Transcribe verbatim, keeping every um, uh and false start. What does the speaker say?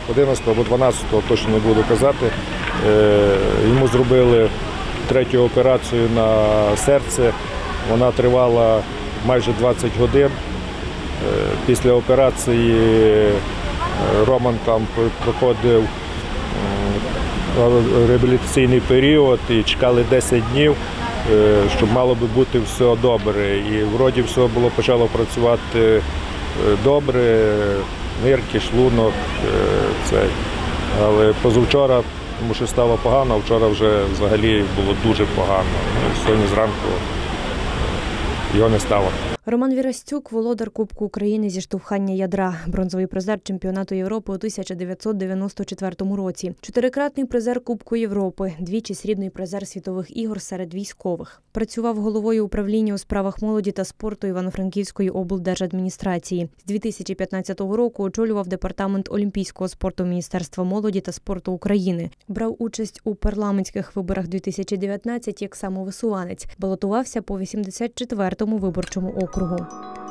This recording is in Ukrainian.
одинадцятого або дванадцятого, точно не буду казати, йому зробили третю операцію на серце. Вона тривала майже двадцять годин. Після операції Роман там проходив реабілітаційний період і чекали десять днів, щоб мало би бути все добре. І вроді все було почало працювати добре, нирки, шлунок. Це. Але позавчора, тому що стало погано, а вчора вже взагалі було дуже погано. Сьогодні зранку його не стало. Роман Вірастюк – володар Кубку України зі штовхання ядра, бронзовий призер чемпіонату Європи у тисяча дев'ятсот дев'яносто четвертому році, чотирикратний призер Кубку Європи, двічі срібний призер світових ігор серед військових. Працював головою управління у справах молоді та спорту Івано-Франківської облдержадміністрації. З дві тисячі п'ятнадцятого року очолював департамент олімпійського спорту Міністерства молоді та спорту України. Брав участь у парламентських виборах дві тисячі дев'ятнадцятого як самовисуванець. Балотувався по вісімдесят четвертому виборчому округу.